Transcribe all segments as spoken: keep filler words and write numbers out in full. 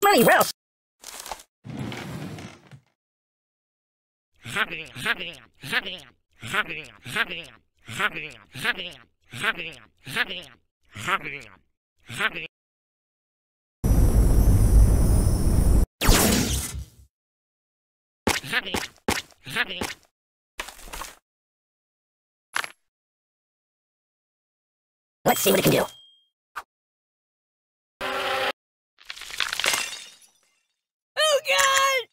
money, where else? Let's see what it can do. Oh God!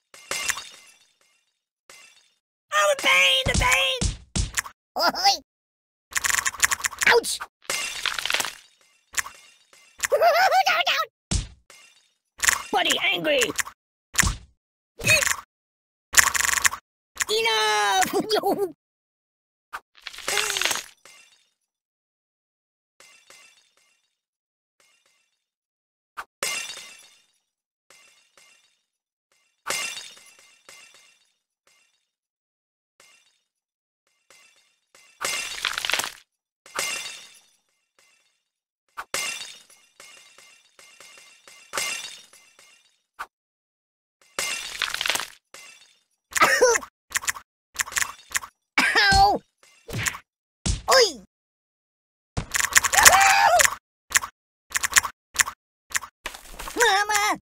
Oh, the pain, the pain! Oh, ouch! Down, down! Buddy, angry! Enough! Ow! Oi! Mama!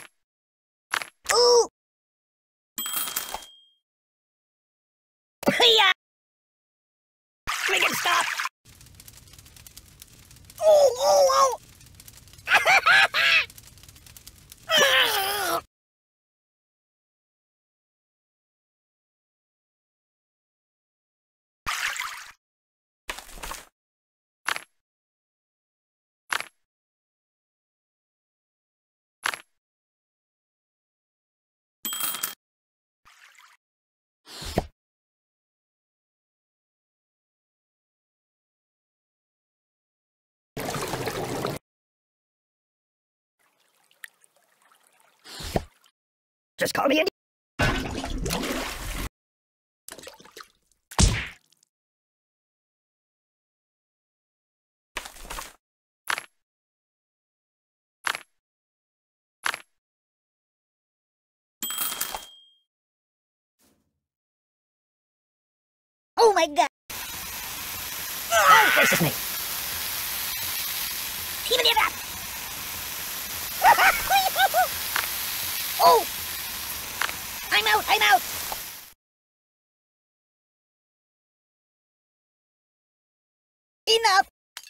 Ooh! Hiya! Make it stop! Oh, oh, oh! Just call me Andy. Oh my God! Oh, gracious me! Even that! Oh! I'm out! I'm out! Enough!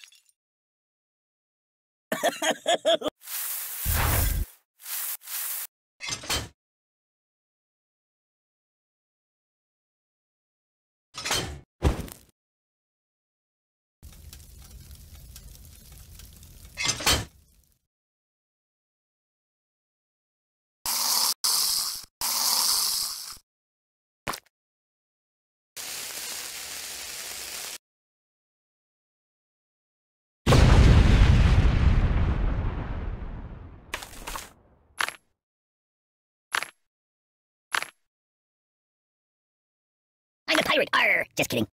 I'm a pirate! Arr! Just kidding.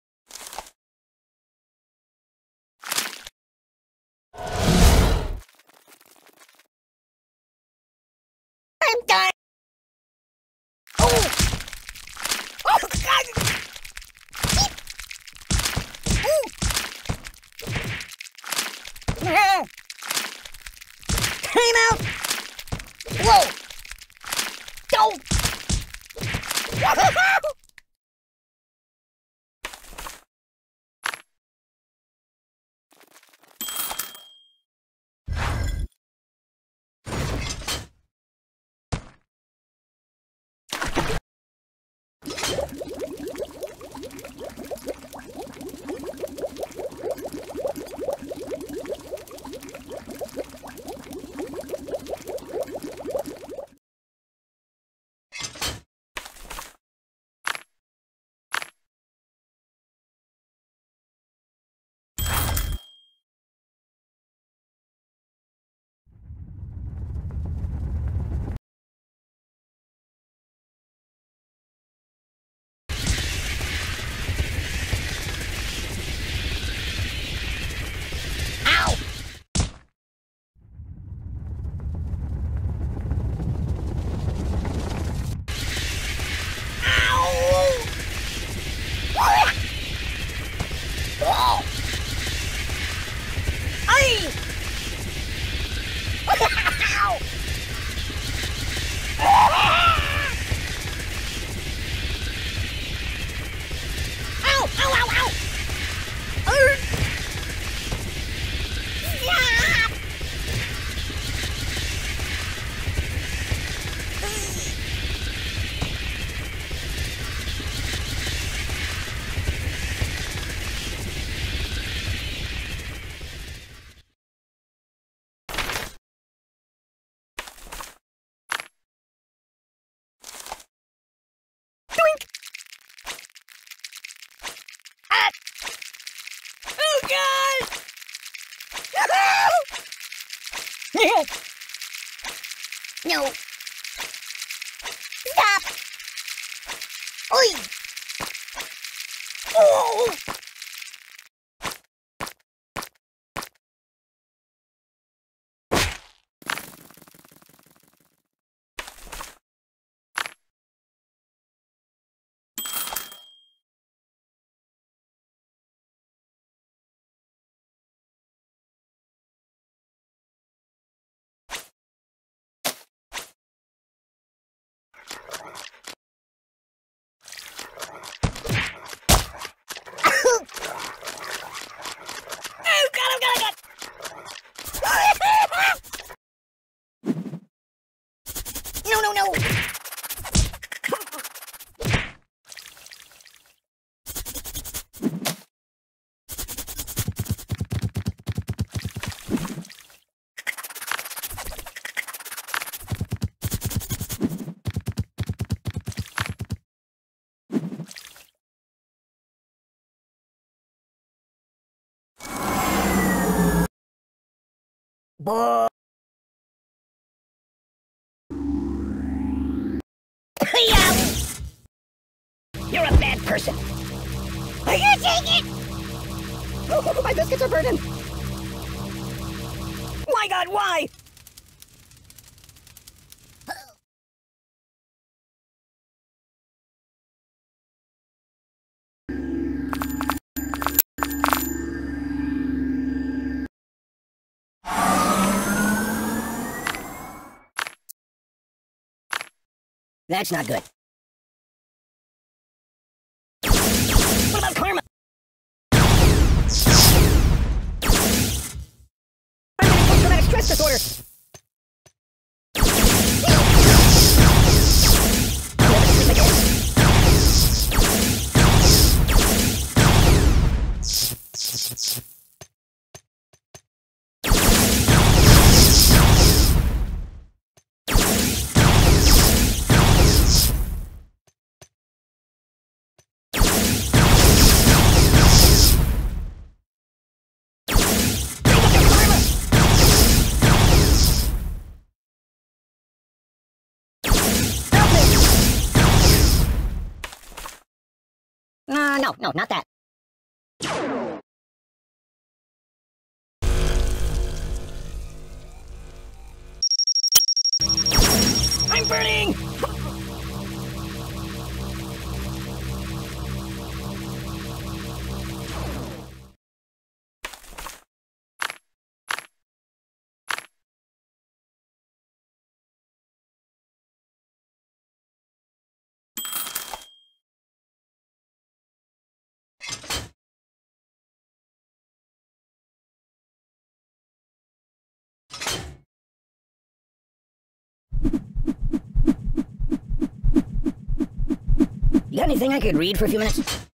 I'm done! Oh! Oh, God! Ooh. I'm out! Whoa! Don't! No. Stop. Oi. Oh. No, no, no! Boy. You're a bad person. Are you taking it? Oh, my biscuits are burning. My God, why? That's not good. What about karma? I'm getting post-traumatic stress disorder. I'll never sleep again. Uh, no, no, not that. I'm burning! You got anything I could read for a few minutes?